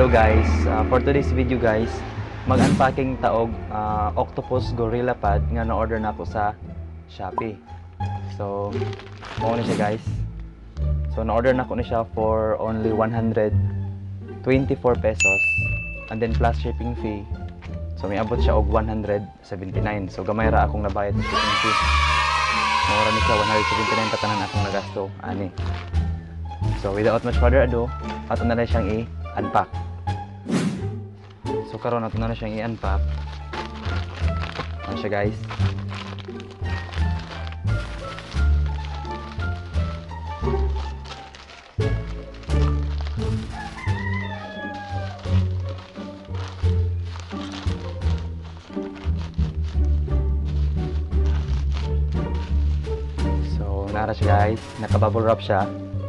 Hello guys, for today's video guys, mag-unpacking taog Octopus Gorilla Pad nga na-order na ako sa Shopee. So, mao na siya guys. So, na-order na ko ni siya for only 124 pesos and then plus shipping fee. So, may abot siya og 179. So, gamay ra akong nabayad sa shipping fee. Mura ni siya 179 katanan akong nagasto ani. So, without much further ado, ato na siyang i-unpack. So karon nato na siyang i-unpack. Ano siya guys? So nara siya guys, naka-bubble wrap siya.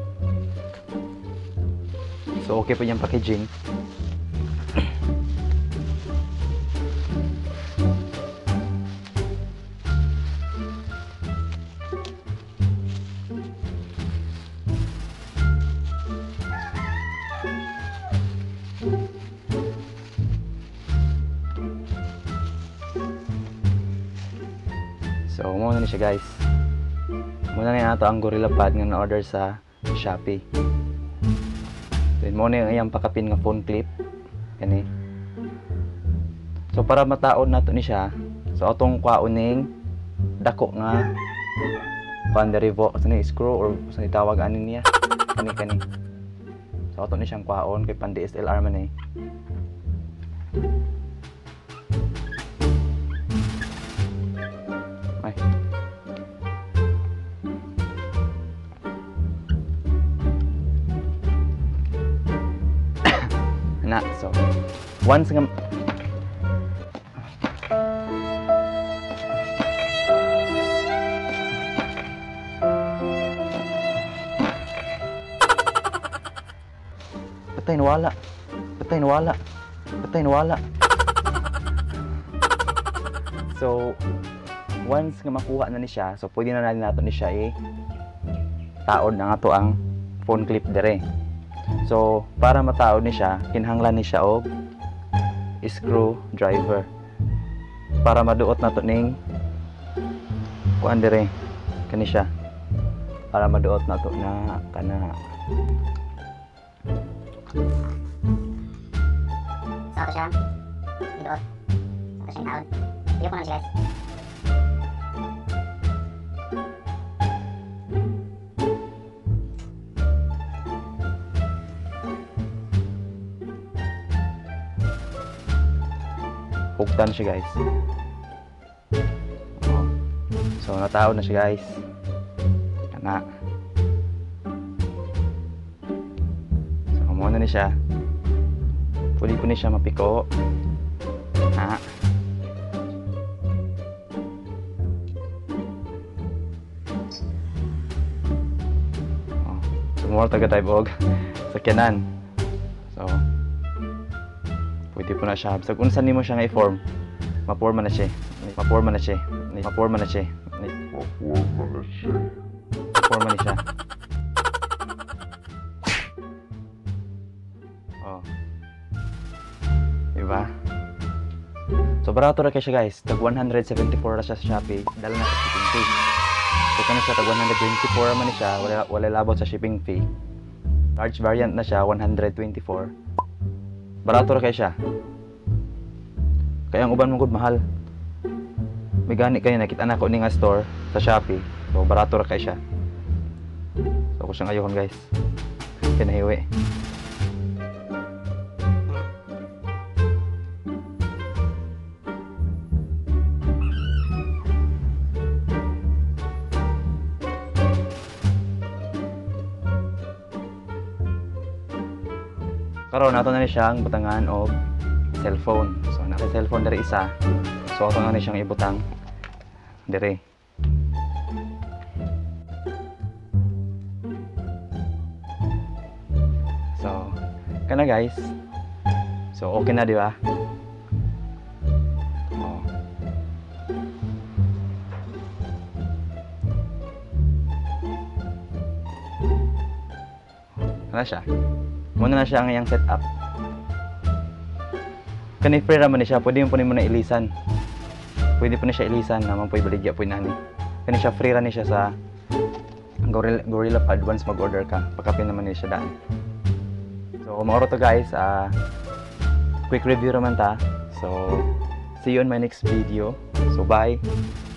So okay po yung packaging. So muna na siya guys. Muna na nato ang Gorilla Pad nga na-order sa Shopee. Then mo na yung iyang pakapin nga phone clip kani. So para mataod nato ni siya, so atong kuaoning dako nga panderevo sa ni screw or sa tawag ani niya kani. So ato ni siyang kuaon kay pan DSLR man eh. Ay. Na, so once nga patay nawala. So once nga makuha na ni siya, so pwede na natin ni siya taod na nga to ang phone clip dire. So para mataod ni siya, kinahanglan ni siya og screw driver para maduot nato ning kuan dire kani siya, para maduot nato na kana. So ito siya iduot, ito siyang taod. Iyo ko na siya guys. Hugtan siya guys. So nataod na siya guys. Kana. So muna ni siya. Pwede ko ni siya mapiko. Ha. So more taga type og sakyanan. So pwede po na siya. So, kung saan mo siya nga i-form, ma-forma na siya. Ma-forma na siya. Ma-forma na siya. Ma-forma na siya. Oh. Diba? So, barato na kayo siya guys. Tag 174 na siya sa Shopee. Dala na sa shipping fee. So, kanya siya tag 124 naman siya. Wala labot sa shipping fee. Large variant na siya, 124. Barato ra kay siya. Kaya ang uban mong good mahal. May gani kayo nakita na ko ni nga store sa Shopee. So barato ra kay siya. So ko siyang ayohon guys. Kinahiwi. Karon nato na ni siyang butangan og cellphone. So naka cellphone diri isa. So ato na ni siyang ibutang diri. So kana guys. So okay na di ba? Oh. Ano siya? Muna na siya ang iyang setup. Kani free raman ni siya, pwede mo po ni mo na ilisan. Pwede po na siya ilisan naman po ibaligya po inani. Kani siya free ra ni siya sa Gorilla Pad once mag-order ka. Pakapin naman ni siya daan. So maoro to guys, quick review raman ta. So see you on my next video. So bye.